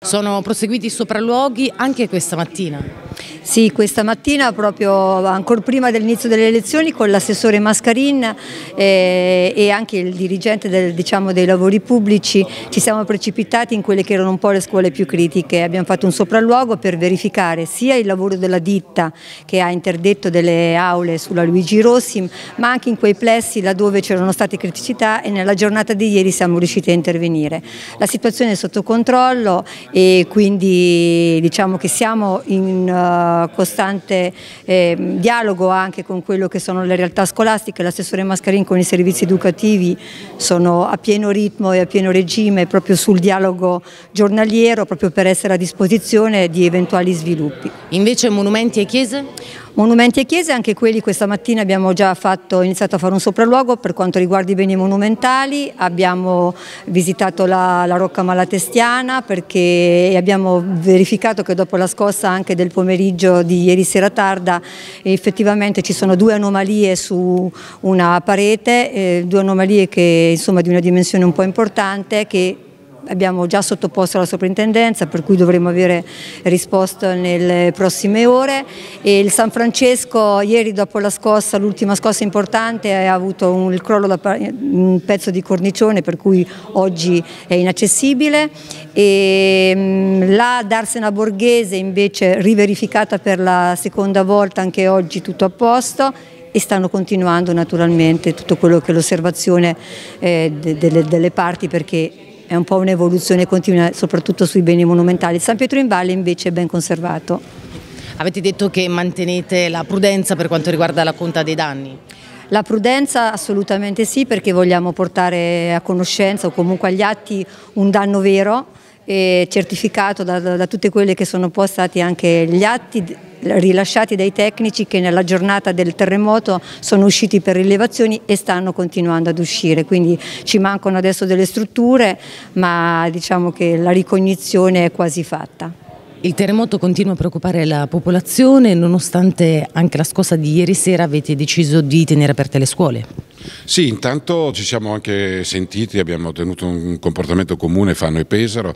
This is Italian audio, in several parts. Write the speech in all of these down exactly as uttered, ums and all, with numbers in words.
Sono proseguiti i sopralluoghi anche questa mattina? Sì, questa mattina, proprio ancora prima dell'inizio delle elezioni, con l'assessore Mascarin eh, e anche il dirigente del, diciamo, dei lavori pubblici ci siamo precipitati in quelle che erano un po' le scuole più critiche. Abbiamo fatto un sopralluogo per verificare sia il lavoro della ditta che ha interdetto delle aule sulla Luigi Rossi, ma anche in quei plessi laddove c'erano state criticità, e nella giornata di ieri siamo riusciti a intervenire. La situazione è sotto controllo e quindi diciamo che siamo in uh, costante eh, dialogo anche con quello che sono le realtà scolastiche. L'assessore Mascarin con i servizi educativi sono a pieno ritmo e a pieno regime proprio sul dialogo giornaliero, proprio per essere a disposizione di eventuali sviluppi. Invece monumenti e chiese? Monumenti e chiese, anche quelli questa mattina abbiamo già fatto, iniziato a fare un sopralluogo per quanto riguarda i beni monumentali. Abbiamo visitato la, la Rocca Malatestiana perché abbiamo verificato che dopo la scossa anche del pomeriggio di ieri sera tarda effettivamente ci sono due anomalie su una parete, eh, due anomalie che insomma di una dimensione un po' importante, che abbiamo già sottoposto alla soprintendenza, per cui dovremo avere risposta nelle prossime ore. E il San Francesco ieri dopo la scossa, l'ultima scossa importante, ha avuto un, il crollo da un pezzo di cornicione, per cui oggi è inaccessibile. E mh, la Darsena Borghese invece riverificata per la seconda volta, anche oggi tutto a posto. E stanno continuando naturalmente tutto quello che è l'osservazione eh, de, delle, delle parti, perché è un po' un'evoluzione continua soprattutto sui beni monumentali. San Pietro in Valle invece è ben conservato. Avete detto che mantenete la prudenza per quanto riguarda la conta dei danni? La prudenza assolutamente sì, perché vogliamo portare a conoscenza o comunque agli atti un danno vero e certificato da, da, da tutte quelle che sono poi stati anche gli atti rilasciati dai tecnici che nella giornata del terremoto sono usciti per rilevazioni e stanno continuando ad uscire, quindi ci mancano adesso delle strutture, ma diciamo che la ricognizione è quasi fatta. Il terremoto continua a preoccupare la popolazione, nonostante anche la scossa di ieri sera avete deciso di tenere aperte le scuole. Sì, intanto ci siamo anche sentiti, abbiamo tenuto un comportamento comune, Fano e Pesaro,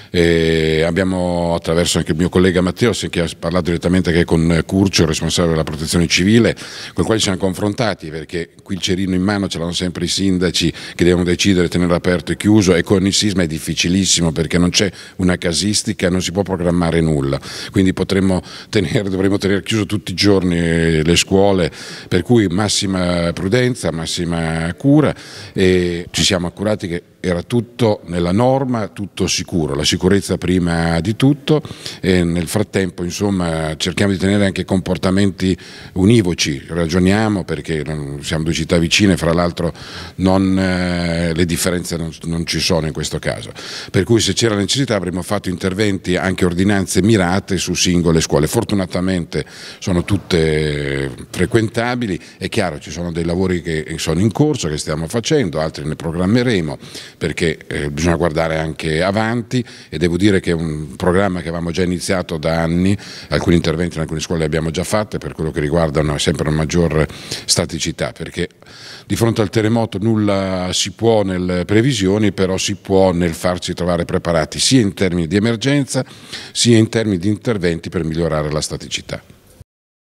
e abbiamo, attraverso anche il mio collega Matteo, che ha parlato direttamente anche con Curcio, il responsabile della protezione civile, con il quale ci siamo confrontati, perché qui il cerino in mano ce l'hanno sempre i sindaci che devono decidere tenere aperto e chiuso, e con il sisma è difficilissimo perché non c'è una casistica, non si può programmare nulla, quindi potremmo tenere, dovremmo tenere chiuso tutti i giorni le scuole, per cui massima prudenza, massima cura, e ci siamo accurati che era tutto nella norma, tutto sicuro, la sicurezza prima di tutto, e nel frattempo insomma cerchiamo di tenere anche comportamenti univoci, ragioniamo perché siamo due città vicine, fra l'altro non, eh, le differenze non, non ci sono in questo caso, per cui se c'era necessità avremmo fatto interventi, anche ordinanze mirate su singole scuole. Fortunatamente sono tutte frequentabili, è chiaro ci sono dei lavori che sono in corso, che stiamo facendo, altri ne programmeremo, perché eh, bisogna guardare anche avanti, e devo dire che è un programma che avevamo già iniziato da anni, alcuni interventi in alcune scuole li abbiamo già fatti per quello che riguardano sempre una maggior staticità, perché di fronte al terremoto nulla si può nelle previsioni, però si può nel farci trovare preparati sia in termini di emergenza sia in termini di interventi per migliorare la staticità.